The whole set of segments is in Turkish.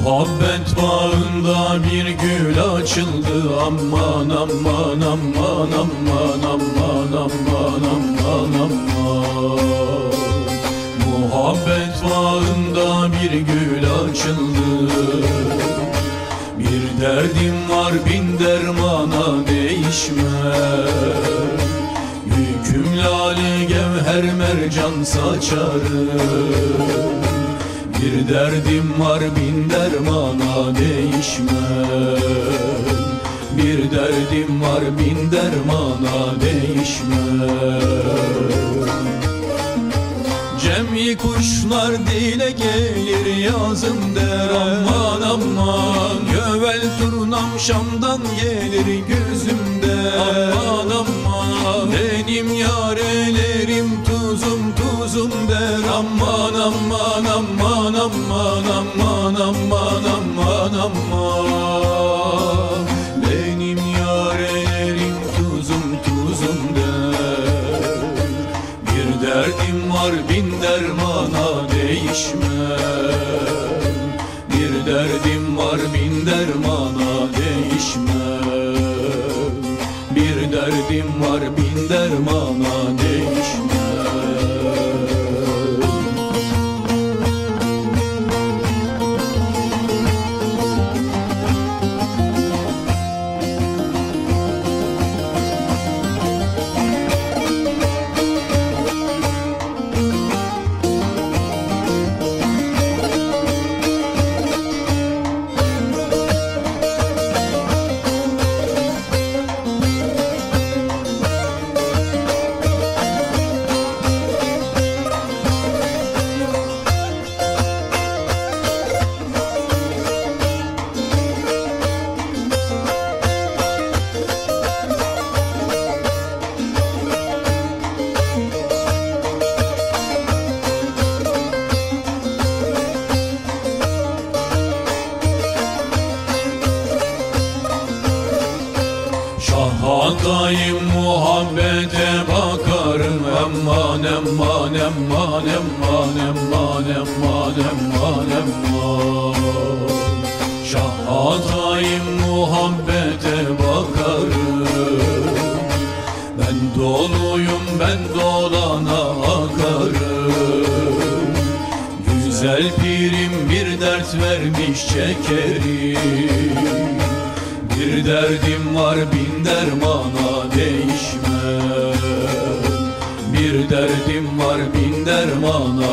Muhabbet bağında bir gül açıldı. Aman aman aman aman aman aman aman aman. Muhabbet bağında bir gül açıldı. Bir derdim var bin dermana değişmez. Yüküm lale gevher mercan saçarım. Bir derdim var bin dermana değişmez. Bir derdim var bin dermana değişmez. Cem'i kuşlar dile gelir yazım der. Aman aman gövel turnam Şam'dan gelir gözümde. Aman aman benim yarelerim tuzum tuzum der. Aman aman aman aman aman aman aman aman. Benim yarelerim tuzum tuzum der. Bir derdim var bin dermana değişmez. Bir derdim var bin dermana değişmez. Bir derdim var bin dermana değişmez. Şahadayım muhabbete bakarım. Aman aman aman aman aman aman aman aman. Şahadayım muhabbete bakarım. Ben doluyum ben dolana akarım. Güzel pirim bir dert vermiş çekerim. Bir derdim var bin dermana değişmez. Bir derdim var bin dermana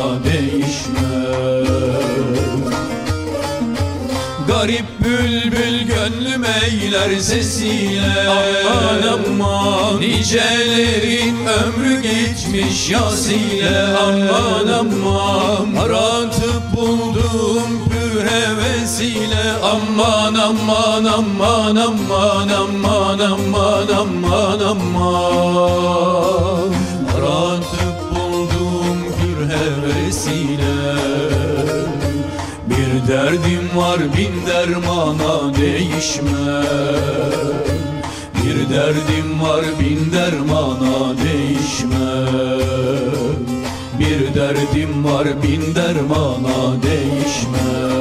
değişmez. Garip bülbül gönlüm eyler sesiyle. Aman aman nicelerin ömrü geçmiş yasile. Aman aman aratıp buldum pür hevesiyle. Aman aman aman aman aman aman aman aman. Aratıp buldum pür hevesiyle. Bir derdim var bin dermana değişmez. Bir derdim var bin dermana değişmez. Bir derdim var bin dermana değişmez.